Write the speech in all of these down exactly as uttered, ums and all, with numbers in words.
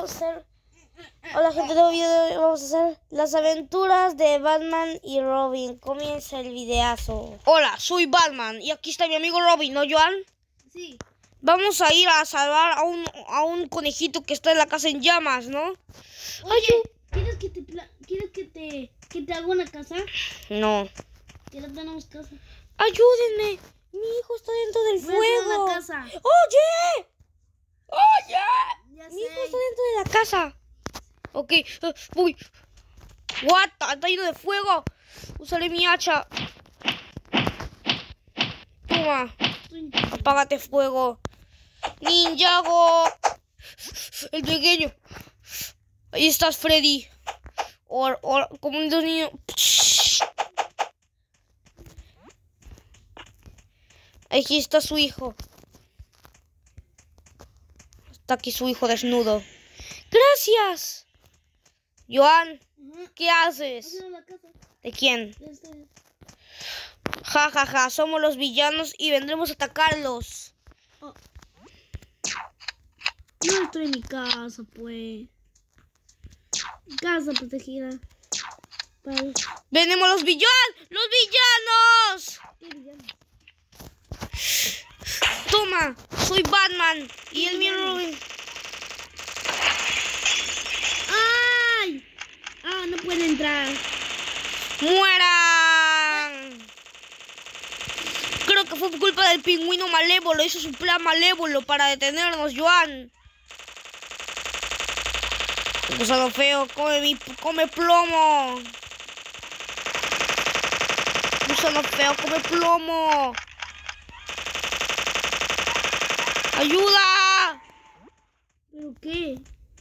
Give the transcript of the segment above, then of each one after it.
vamos a hacer... Hola gente, de video de hoy vamos a hacer las aventuras de Batman y Robin. Comienza el videazo. Hola, soy Batman y aquí está mi amigo Robin, ¿no, Joan? Sí. Vamos a ir a salvar a un, a un conejito que está en la casa en llamas, ¿no? Oye, ¿quieres que te pla ¿quieres que te que te haga una casa? No. Que no tenemos casa. Ayúdenme. Mi hijo está dentro del Voy a hacer fuego. una casa. ¡Oye! ¡Oye! Ya Mi sé. hijo está dentro de la casa. Ok, uh, uy. What? Está lleno de fuego. Usaré mi hacha. Toma. Apágate fuego. Ninjago. El pequeño. Ahí estás, Freddy. O, o como un dos niños. Aquí está su hijo. Está aquí su hijo desnudo. ¡Gracias! Joan, Ajá. ¿qué haces? Hacer una casa. ¿De quién? Ya está. Ja, ja, ja, somos los villanos y vendremos a atacarlos. Oh. No estoy en mi casa, pues. Casa protegida. Para... ¡Venimos los villanos! ¡Los villanos! ¿Qué villano? Toma, soy Batman y el mío Robin. ¡Ay! Ah, no puede entrar. ¡Mueran! Creo que fue culpa del pingüino malévolo. Hizo su plan malévolo para detenernos, Joan. Gusano feo, come, mi, come plomo. Gusano feo, come plomo. ¡Ayuda! ¿Pero qué?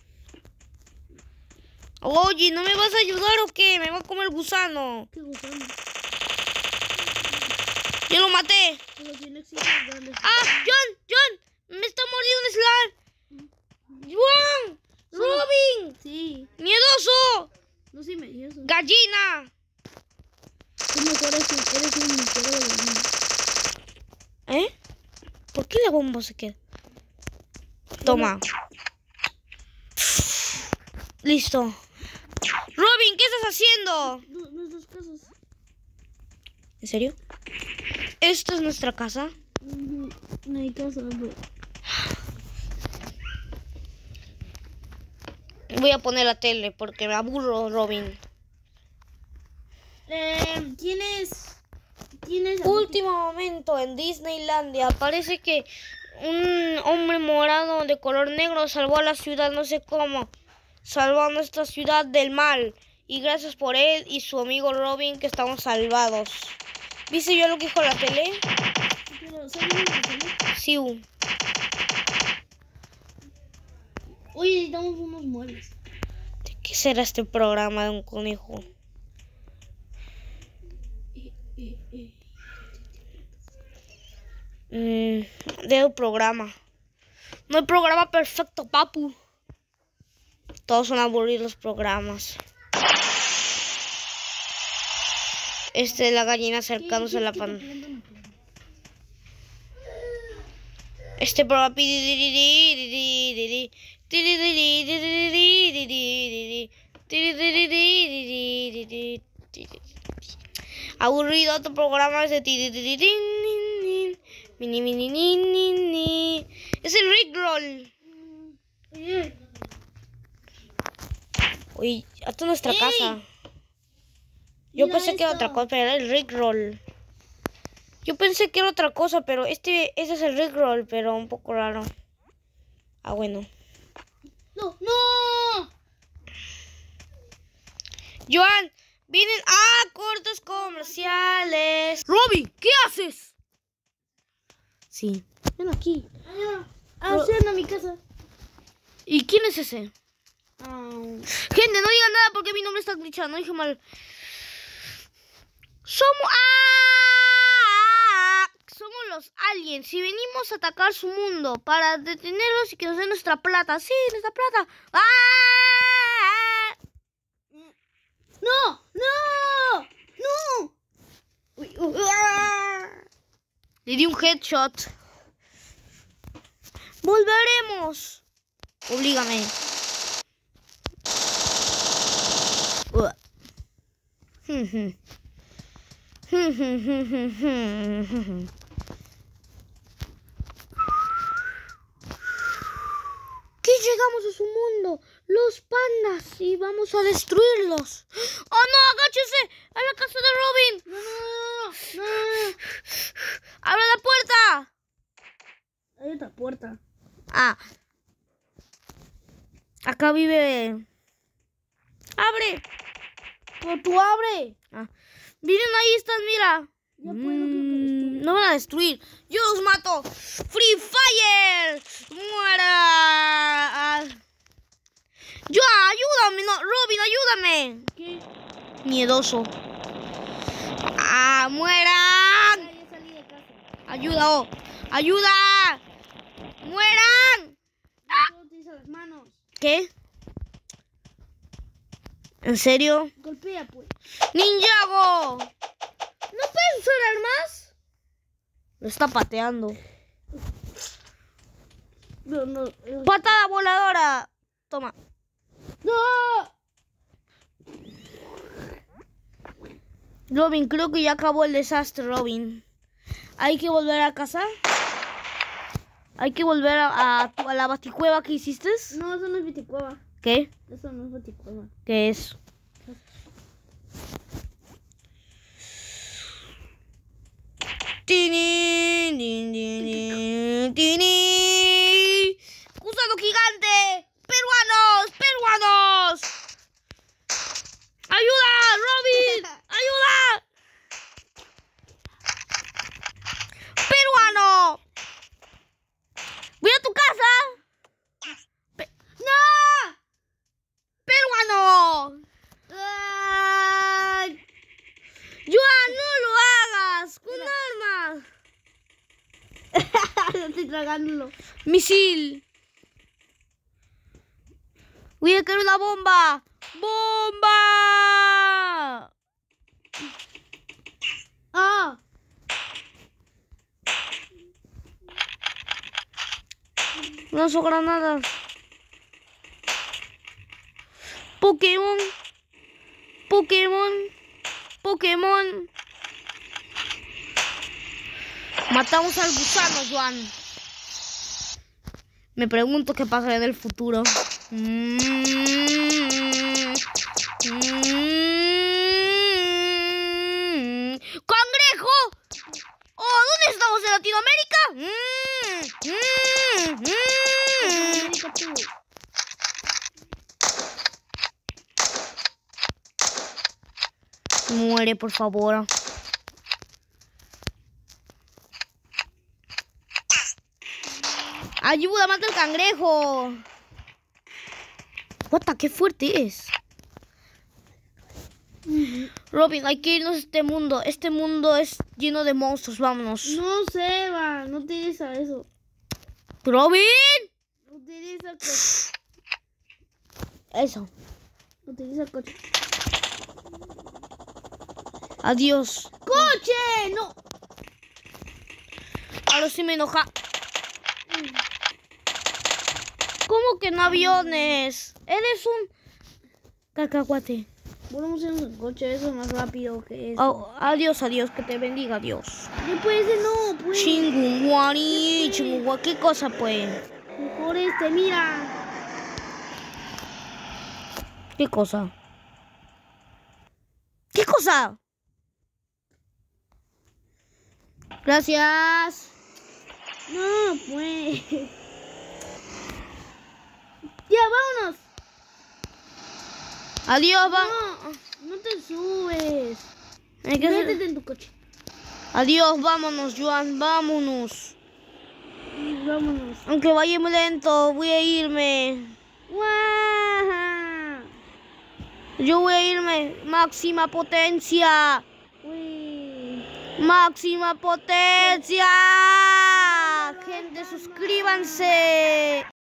Oye, ¿no me vas a ayudar o qué? Me va a comer el gusano. ¿Qué gusano? ¡Yo lo maté! Pero si no existe grandes. ¡Ah! ¡John! ¡John! ¡Me está mordiendo un slime! ¡Juan! ¡Robin! Sí. ¡Miedoso! No soy medioso. ¡Gallina! Tú mejor eres un, eres un micro de gallina. ¿Eh? ¿Por qué la bomba se queda? Toma. Listo. Robin, ¿qué estás haciendo? No, nuestras casas. ¿En serio? ¿Esta es nuestra casa? Uh-huh. No hay casa, bro. Voy a poner la tele porque me aburro, Robin. Eh, ¿Tienes... ¿Tienes... Último momento en Disneylandia. Parece que un hombre morado de color negro salvó a la ciudad, no sé cómo. Salvó a nuestra ciudad del mal. Y gracias por él y su amigo Robin que estamos salvados. ¿Viste yo lo que dijo la tele? Pero, ¿sabes lo que tienes? Sí. uh. Oye, necesitamos unos muebles. ¿De qué será este programa de un conejo? Eh, eh, eh. Mm, de un programa. No hay programa perfecto, papu. Todos son aburridos los programas. Este es la gallina acercándose a la pan. Este programa. Aburrido, otro programa es de mini mini ni ni ni. Es el Rickroll. Oye, Uy, hasta nuestra ¡Ey! casa. Yo Mira pensé que era esto. otra cosa, pero era el Rickroll. Yo pensé que era otra cosa, pero este, ese es el Rickroll, pero un poco raro. Ah, bueno. no, no. Joan, vienen a cortos comerciales. Robin, ¿qué haces? Sí. Ven aquí. Ah, estoy en mi casa. ¿Y quién es ese? Ah, Gente, no digan nada porque mi nombre está glitchado, no dije mal. Somos... ¡Ah! Somos los aliens y venimos a atacar su mundo para detenerlos y que nos den nuestra plata. Sí, nuestra plata. ¡Ah! no, no, no. Uy, uy, ¡ah! Le di un headshot. Volveremos. Oblígame. Aquí llegamos a su mundo, los pandas, y vamos a destruirlos. ¡Oh no, agáchese! ¡A la casa de Robin! No, no, no, no, no, no. ¡Abre la puerta! Hay otra puerta. Ah. Acá vive... ¡Abre! Pero tú abre. Ah. Miren, ahí están, mira. Ya puedo, creo que Mm, no van a destruir. Yo los mato. ¡Free Fire! ¡Muera! Ah. Yo, ayúdame, no, Robin, ayúdame. ¿Qué? Miedoso. ¡Ah, mueran! Ya, ya salí de casa. ¡Ayuda, oh! ¡Ayuda! ¡Mueran! No utiliza las manos. ¿Qué? ¿En serio? Golpea, pues. ¡Ninjago! ¿No puedes usar armas? Lo está pateando. No, no. no. ¡Patada voladora! Toma. ¡No! Robin, creo que ya acabó el desastre, Robin. Hay que volver a casa. Hay que volver a, a, a la baticueva que hiciste. No, eso no es Baticueva. ¿Qué? Eso no es Baticueva. ¿Qué es? Tini, tini, tini, tini. ¡Gusano gigante! ¡Peruanos! ¡Peruanos! ¡Ayuda, Robin! ¡Ayuda! ¡Peruano! ¡Voy a tu casa! Pe- ¡No! ¡Peruano! ¡Ay! ¡Joan, no lo hagas! ¡Con armas! Estoy tragándolo. ¡Misil! ¡Voy a caer una bomba! ¡Bomba! ¡Ah! Lanzo granadas. Pokémon. Pokémon. Pokémon. Matamos al gusano, Joan. Me pregunto qué pasará en el futuro. Mm. Mm. ¡Cangrejo! ¡Oh! ¿Dónde estamos? ¿En Latinoamérica? Mm. Mm. Mm. América, tú. Muere, por favor. ¡Ayuda! ¡Mata al cangrejo! What the, ¡qué fuerte es! Ujú. Robin, hay que irnos a este mundo. Este mundo es lleno de monstruos. Vámonos. No, Seba, no utiliza eso. ¡Robin! Utiliza el coche. Eso. Utiliza el coche. Adiós. ¡Coche! ¡No! Ahora sí me enoja. ¿Cómo que no aviones? Eres un cacahuate. Volvemos en el coche, eso es más rápido que eso. Oh, adiós, adiós. Que te bendiga, Dios. Después de no, pues. Chingunguari, chingungua. ¿Qué cosa, pues? Mejor este, mira. ¿Qué cosa? ¿Qué cosa? Gracias. No, pues. Ya, vámonos. Adiós, va. No, no te subes. Hay que hacer- Métete en tu coche. Adiós, vámonos, Joan, vámonos. Vámonos. Aunque vaya muy lento, voy a irme. ¡Guau! Yo voy a irme. Máxima potencia. Uy. Máxima potencia. Gente, suscríbanse.